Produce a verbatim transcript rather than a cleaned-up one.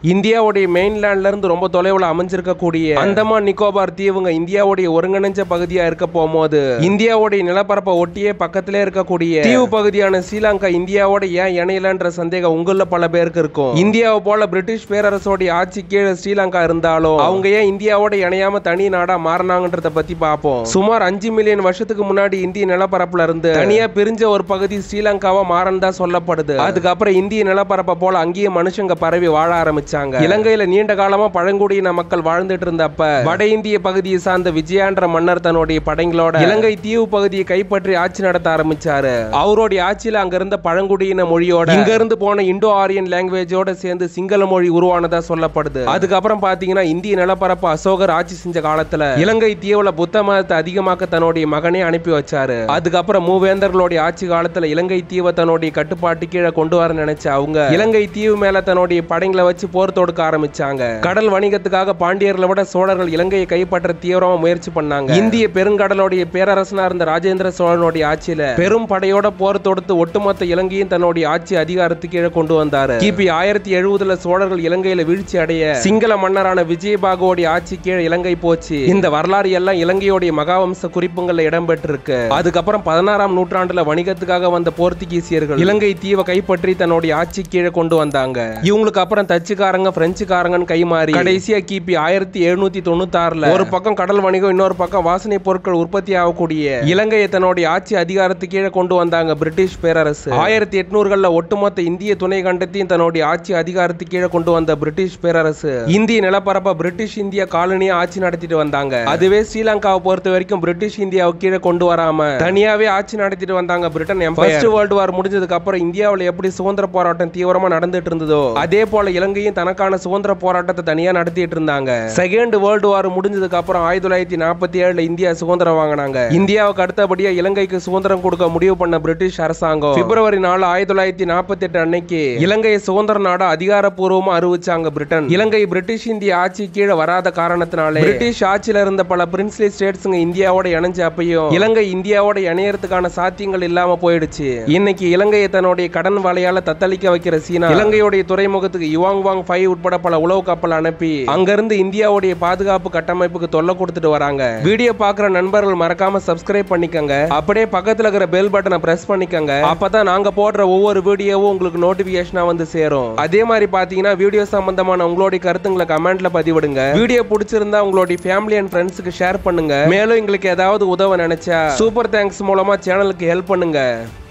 இந்தியாவுடைய மெயின்லேண்ட்ல இருந்து ரொம்ப தொலைவில் அமைஞ்சிருக்கக்கூடிய அந்தமான் நிக்கோபார் தீவுங்க இந்தியாவுடைய ஒருங்கிணைஞ்ச பகுதியா இருக்க போகும்போது இந்தியாவுடைய நிலப்பரப்பை ஒட்டியே பக்கத்திலே இருக்கக்கூடிய தீவு பகுதியான ஸ்ரீலங்கா இந்தியாவோட ஏன் இணையலன்ற சந்தேகம் உங்கள பல பேருக்கு இருக்கும். இந்தியாவை போல பிரிட்டிஷ் பேரரசோடைய ஆட்சி கீழே ஸ்ரீலங்கா இருந்தாலும் அவங்க ஏன் இந்தியாவோட இணையாம தனி நாடா மாறினாங்கன்றத பத்தி பார்ப்போம். சுமார் அஞ்சு மில்லியன் வருஷத்துக்கு முன்னாடி இந்திய நிலப்பரப்புல இருந்து தனியா பிரிஞ்ச ஒரு பகுதி ஸ்ரீலங்காவா மாறந்தா சொல்லப்படுது. அதுக்கப்புறம் இந்திய நிலப்பரப்பை போல அங்கேயே மனுஷங்க பரவி வாழ ஆரம்பிச்சாங்க. இலங்கையில நீண்ட காலமா பழங்குடியின மக்கள் வாழ்ந்துட்டு இருந்தப்ப வட இந்திய பகுதியை சார்ந்த விஜயான்ற மன்னர் தன்னுடைய படைகளோட இலங்கை தீவு பகுதியை கைப்பற்றி ஆட்சி நடத்த ஆரம்பிச்சாரு. அவருடைய ஆட்சியில அங்க இருந்த பழங்குடியின மொழியோட இங்க இருந்து போன இண்டோ ஆரியன் லாங்குவேஜோட சேர்ந்து சிங்கள மொழி உருவானதா சொல்லப்படுது. அதுக்கப்புறம் பாத்தீங்கன்னா இந்திய நிலப்பரப்பு அசோகர் ஆட்சி செஞ்ச காலத்துல இலங்கை தீவுல புத்த மதத்தை அதிகமாக்க தன்னுடைய மகனே அனுப்பி வச்சாரு. அதுக்கப்புறம் மூவேந்தர்களுடைய ஆட்சி காலத்துல இலங்கை தீவை தன்னுடைய கட்டுப்பாட்டு கீழே கொண்டு வர நினைச்ச அவங்க இலங்கை தீவு மேல தன்னுடைய படைகளை வச்சு போர் தொடுக்க ஆரம்பிச்சாங்க. கடல் வணிகத்துக்காக பாண்டியர்களை விட சோழர்கள் இலங்கையை கைப்பற்ற தீவிரமா முயற்சி பண்ணாங்க. இந்திய பெருங்கடலுடைய பேரரசனா இருந்த ராஜேந்திர சோழனுடைய ஆட்சியில பெரும் படையோட போர் தொடுத்து ஒட்டுமொத்த இலங்கையும் தன்னுடைய ஆட்சி அதிகாரத்துக்கு கீழே கொண்டு வந்தாரு. கிபி ஆயிரத்தி எழுபதுல சோழர்கள் இலங்கையில வீழ்ச்சி அடைய சிங்கள மன்னரான விஜயபாகுவோடைய ஆட்சி கீழே இலங்கை போச்சு. இந்த வரலாறு எல்லாம் இலங்கையோடைய மகாவம்ச குறிப்புகள்ல இடம்பெற்றிருக்கு. அதுக்கப்புறம் பதினாறாம் நூற்றாண்டுல வணிகத்துக்காக வந்த போர்த்துகீசியர்கள் இலங்கை தீவை கைப்பற்றி தன்னுடைய ஆட்சி கீழே கொண்டு வந்தாங்க. இவங்களுக்கு அப்புறம் டச்சுக்காரங்க பிரெஞ்சுக்காரங்கன்னு கைமாறி கடைசியா கிபி ஆயிரத்தி எழுநூத்தி தொண்ணூத்தி ஆறுல ஒரு பக்கம் கடல் வணிகம் இன்னொரு பக்கம் வாசனை பொருட்கள் உற்பத்தி ஆகக்கூடிய இலங்கையை தன்னுடைய ஆட்சி அதிகாரத்துக்கு கீழே கொண்டு வந்தாங்க பிரிட்டிஷ் பேரரசு. ஆயிரத்தி எட்நூறுகள்ல ஒட்டுமொத்த இந்திய துணை கண்டத்தையும் தன்னுடைய ஆட்சி அதிகாரத்துக்கு கீழே கொண்டு வந்த பிரிட்டிஷ் பேரரசு இந்திய நிலப்பரப்ப பிரிட்டிஷ் இந்தியா காலனியா ஆட்சி நடத்திட்டு வந்தாங்க. அதுவே ஸ்ரீலங்காவை பொறுத்த வரைக்கும் பிரிட்டிஷ் இந்தியாவை கீழே கொண்டு வராம தனியாவே ஆட்சி நடத்திட்டு வந்தாங்க Britain empire. First world war முடிஞ்சதுக்கு அப்புறம் இந்தியாவில் எப்படி சுதந்திர போராட்டம் தீவிரமா நடந்துட்டு இருந்ததோ அதே போல இலங்கையும் தனக்கான சுதந்திர போராட்டத்தை தனியா நடத்திட்டு இருந்தாங்க. செகண்ட் வேர்ல்ட் வார் முடிஞ்சதுக்கு அப்புறம் ஆயிரத்தி தொள்ளாயிரத்தி நாற்பத்தி ஏழுல இந்தியா சுதந்திரம் வாங்கினாங்க. இந்தியாவுக்கு அடுத்தபடியா இலங்கைக்கு சுதந்திரம் கொடுக்க முடிவு பண்ண பிரிட்டிஷ் அரசாங்கம் பிப்ரவரி நாலு ஆயிரத்தி தொள்ளாயிரத்தி நாற்பத்தி எட்டு அன்னைக்கு இலங்கையை சுதந்திர நாடு அதிகாரப்பூர்வமா அறிவிச்சாங்க பிரிட்டன். இலங்கை பிரிட்டிஷ் இந்திய ஆட்சி கீழே வராத காரணத்தினாலே பிரிட்டிஷ் ஆட்சியில இருந்த பல பிரின்ஸ்லி ஸ்டேட்ஸ்ங்க இந்தியாவோட இணைஞ்ச அப்பையும் இலங்கை இந்தியாவோட இணையறதுக்கான சாத்தியங்கள் இல்லாம போயிடுச்சு. இன்னைக்கு இலங்கையை தன்னுடைய கடன் வலையால தத்தளிக்க வைக்கிற சீனா இலங்கையோடைய துறைமுகத்துக்கு யுவாங் வாங் ஃபைவ் உட்பட பல உளவு கப்பல் அனுப்பி அங்கிருந்து இந்தியாவுடைய பாதுகாப்பு கட்டமைப்புக்கு தொல்லை கொடுத்துட்டு வராங்க. வீடியோ பாக்குற நண்பர்கள் மறக்காம சப்ஸ்கிரைப் பண்ணிக்கங்க. அப்படியே பக்கத்துல இருக்கிற பெல் பட்டனை பிரஸ் பண்ணிக்கங்க. அப்பதான் நாங்க போடுற ஒவ்வொரு வீடியோவும் உங்களுக்கு நோட்டிபிகேஷனா வந்து சேரும். அதே மாதிரி பாத்தீங்கன்னா வீடியோ சம்பந்தமான உங்களுடைய கருத்துங்களை கமெண்ட்ல பதிவிடுங்க. வீடியோ பிடிச்சிருந்தா உங்களுடைய ஃபேமிலி அண்ட் ஃப்ரெண்ட்ஸ்க்கு ஷேர் பண்ணுங்க. மேலும் எங்களுக்கு ஏதாவது உதவ நினைச்சா சூப்பர் தேங்க்ஸ் மூலமா சேனலுக்கு ஹெல்ப் பண்ணுங்க.